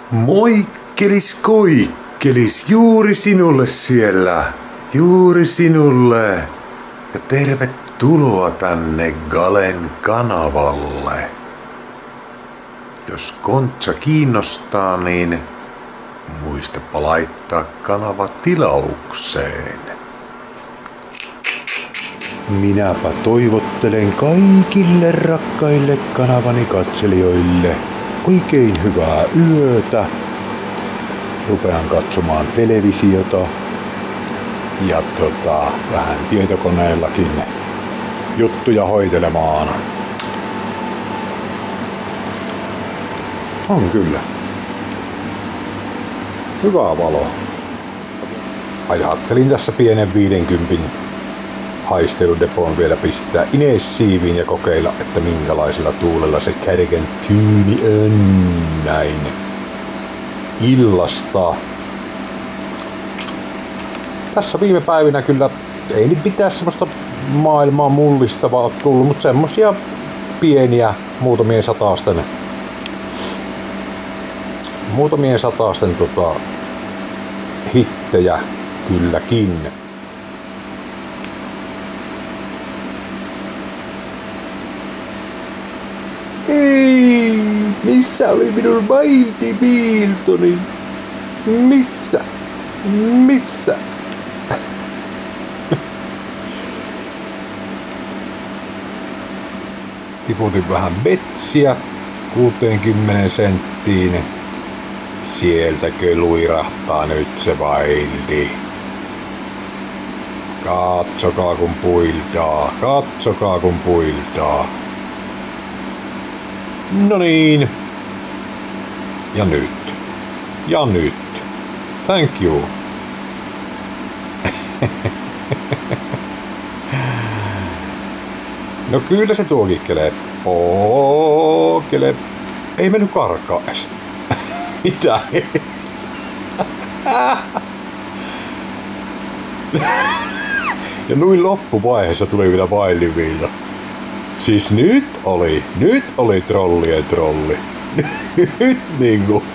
Moikkelis koikkelis, juuri sinulle siellä, juuri sinulle. Ja tervetuloa tänne Galen kanavalle. Jos kontsa kiinnostaa, niin muistapa laittaa kanava tilaukseen. Minäpä toivottelen kaikille rakkaille kanavani katselijoille oikein hyvää yötä. Rupean katsomaan televisiota ja vähän tietokoneellakin juttuja hoitelemaan. On kyllä. Hyvää valoa. Ajattelin tässä pienen 50 haisteludepon vielä pistää Ines-siiviin ja kokeilla, että minkälaisella tuulella se kärken tyyni on näin illasta. Tässä viime päivinä kyllä ei nyt mitään semmoista maailmaa mullistavaa ole tullut, mutta semmosia pieniä muutamien satasten hittejä kylläkin. Ei, missä oli minun vaihtipiiltoni? Missä? Tiputin vähän metsiä 60 senttiin. Sieltäkö luirahtaa nyt se vaildi? Katsokaa kun puiltaa. No niin. Ja nyt. Thank you. No kyllä se tuokin kelepoo. Ei mennyt karkaa edes. Mitä? Ja noin loppuvaiheessa tuli vielä vailliviilta. Siis nyt oli trollien trolli. Nyt niinku.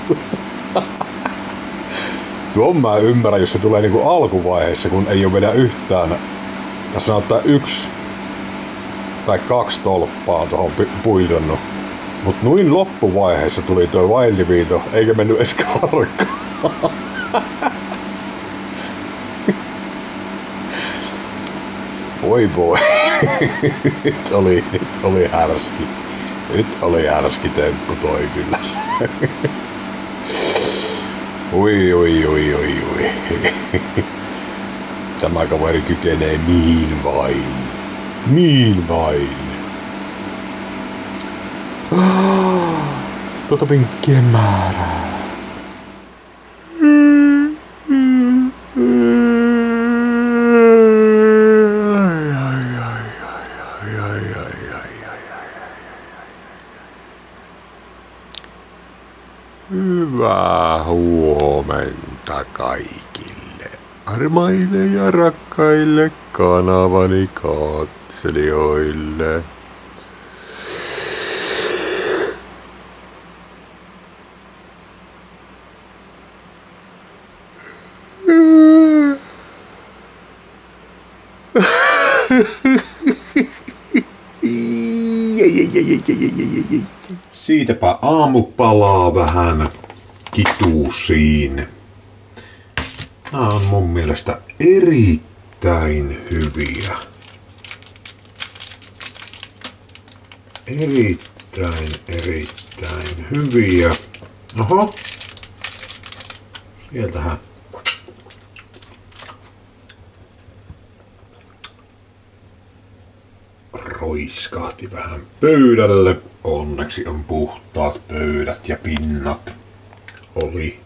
Tuon mä ymmärrän, jos se tulee niinku alkuvaiheessa, kun ei oo vielä yhtään. Tässä näyttää 1 tai 2 tolppaa tuohon puildonnut. Mut noin loppuvaiheessa tuli tuo vailliviilto, eikä mennyt edes karkkaan. Voi. Nyt oli härski. Nyt oli härski temppu toi kyllä. Oi. Tämä kaveri kykenee mihin vain. Tuota pinkkien määrää. Hyvää huomenta kaikille armaille ja rakkaille kanavani katselijoille. Siitäpä aamupalaa vähän kituusiin. Nämä on mun mielestä erittäin hyviä. Erittäin hyviä. Oho. Sieltähän. Roiskahti vähän pöydälle. Onneksi on puhtaat pöydät ja pinnat. Oli.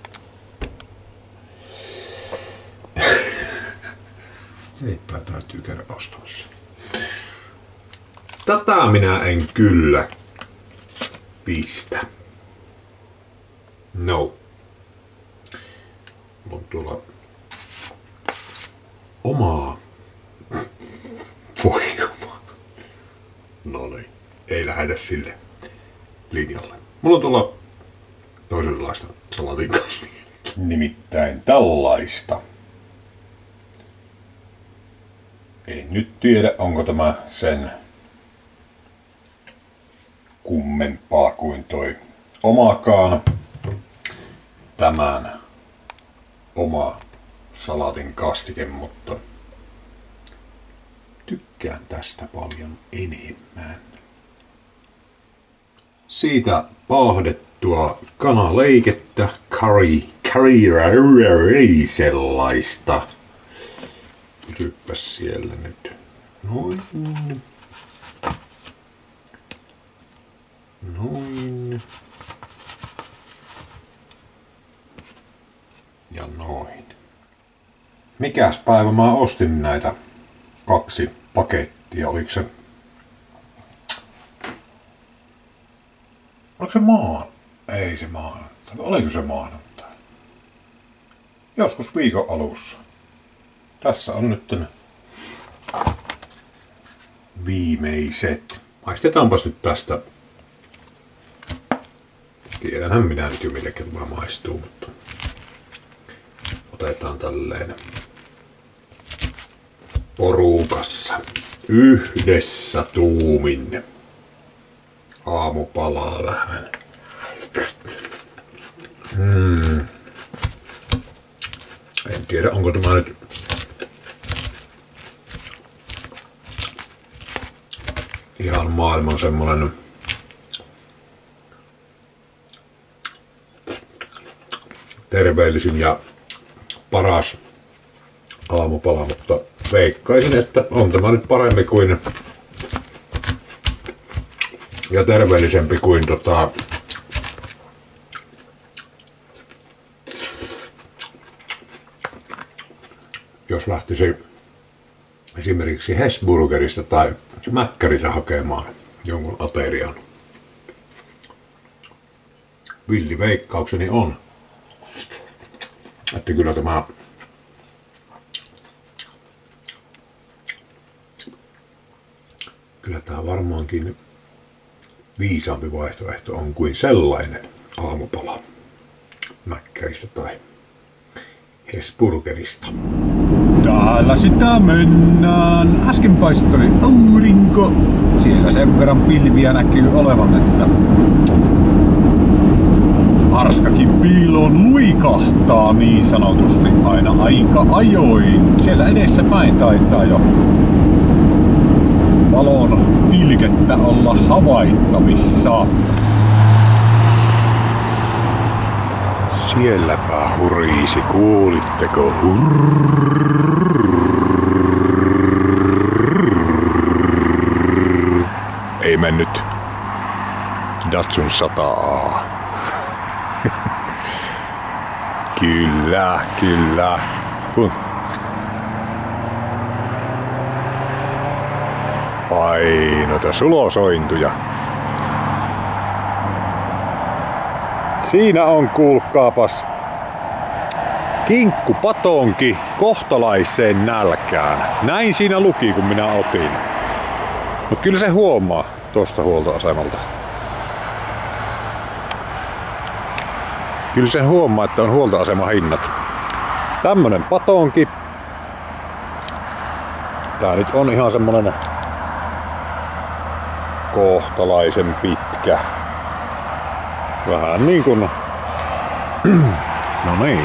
Niinpä täytyy käydä ostamassa. Tätä minä en kyllä pistä. No. Mulla on tuolla omaa voimaa. No niin. Ei lähdetä sille linjalle. Mulla on tuolla toisenlainen minkälaista salatinkastia. Nimittäin tällaista. En nyt tiedä, onko tämä sen kummempaa kuin toi omakaan. Tämän oma salaatin kastike, mutta tykkään tästä paljon enemmän. Siitä paahdettua kanaleikettä, curry sellaista. Pysypäs siellä nyt. Noin. Noin. Ja noin. Mikäs päivä mä ostin näitä 2 pakettia? Oliko se Ei se maanantai. Oliko se maanantai? Joskus viikon alussa. Tässä on nyt viimeiset. Maistetaanpas nyt tästä. Tiedänhän minä nyt jo millekä tämä maistuu, mutta otetaan tälleen porukassa yhdessä tuumin. Aamupalaa vähän. En tiedä, onko tämä nyt ihan maailman semmonen terveellisin ja paras aamupala, mutta veikkaisin, että on tämä nyt parempi kuin ja terveellisempi kuin jos lähtisi esimerkiksi Hesburgerista tai Mäkkäristä hakemaan jonkun aterian. Villi veikkaukseni on, että kyllä tämä varmaankin viisaampi vaihtoehto on kuin sellainen aamupala Mäkkäristä tai Hesburgerista. Täällä sitä mennään. Äsken paistoi aurinko. Siellä sen verran pilviä näkyy olevan, että arskakin piiloon luikahtaa niin sanotusti aina aika ajoin. Siellä edessä päin taitaa jo valon pilkettä olla havaittavissa. Sielläpä huriisi, kuulitteko? Ei mennyt Datsun 100A. Kyllä. Ai, noita sulosointuja. Siinä on, kuulkaapas, kinkkupatonki kohtalaiseen nälkään. Näin siinä luki, kun minä otin. Mut kyllä se huomaa tosta huoltoasemalta. Kyllä sen huomaa, että on huoltoasemahinnat. Tämmönen patonki. Tää nyt on ihan semmonen kohtalaisen pitkä. Vähän niin kuin no niin.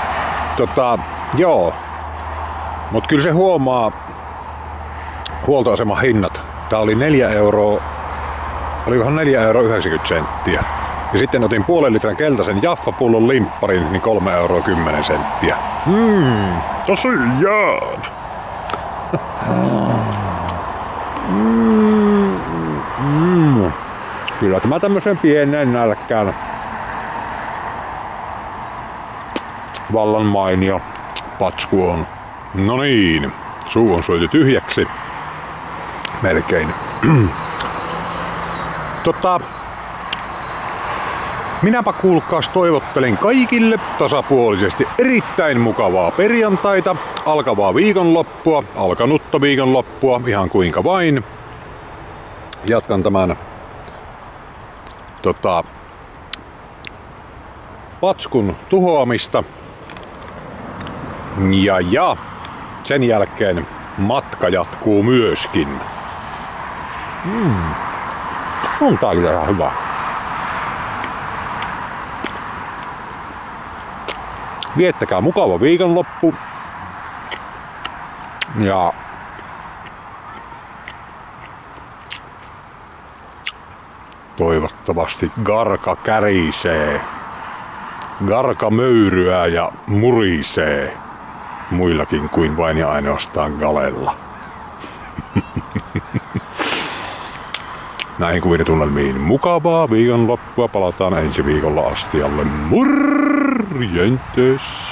Joo. Mut kyllä se huomaa huoltoaseman hinnat. Tää oli 4 €. Olikohan 4,90 €. Ja sitten otin puolen litran keltaisen Jaffa-pullon limpparin, niin 3,10 €. Tosiaan. Kyllä tämä tämmöisen pienen nälkään vallan mainio patsku on. No niin, suu on syöty tyhjäksi. Melkein. Minäpä kuulkaas toivottelen kaikille tasapuolisesti erittäin mukavaa perjantaita, alkavaa viikonloppua, alkanutta viikonloppua, ihan kuinka vain. Jatkan tämän patskun tuhoamista. Ja sen jälkeen matka jatkuu myöskin. On tää kyllä ihan hyvä. Viettäkää mukava viikonloppu. Ja toivottavasti Garka kärisee. Garka möyryää ja murisee. Muillakin kuin vain ja ainoastaan Galella. Näihin kuvitunnelmiin mukavaa viikonloppua. Palataan ensi viikolla astialle. Morjentes!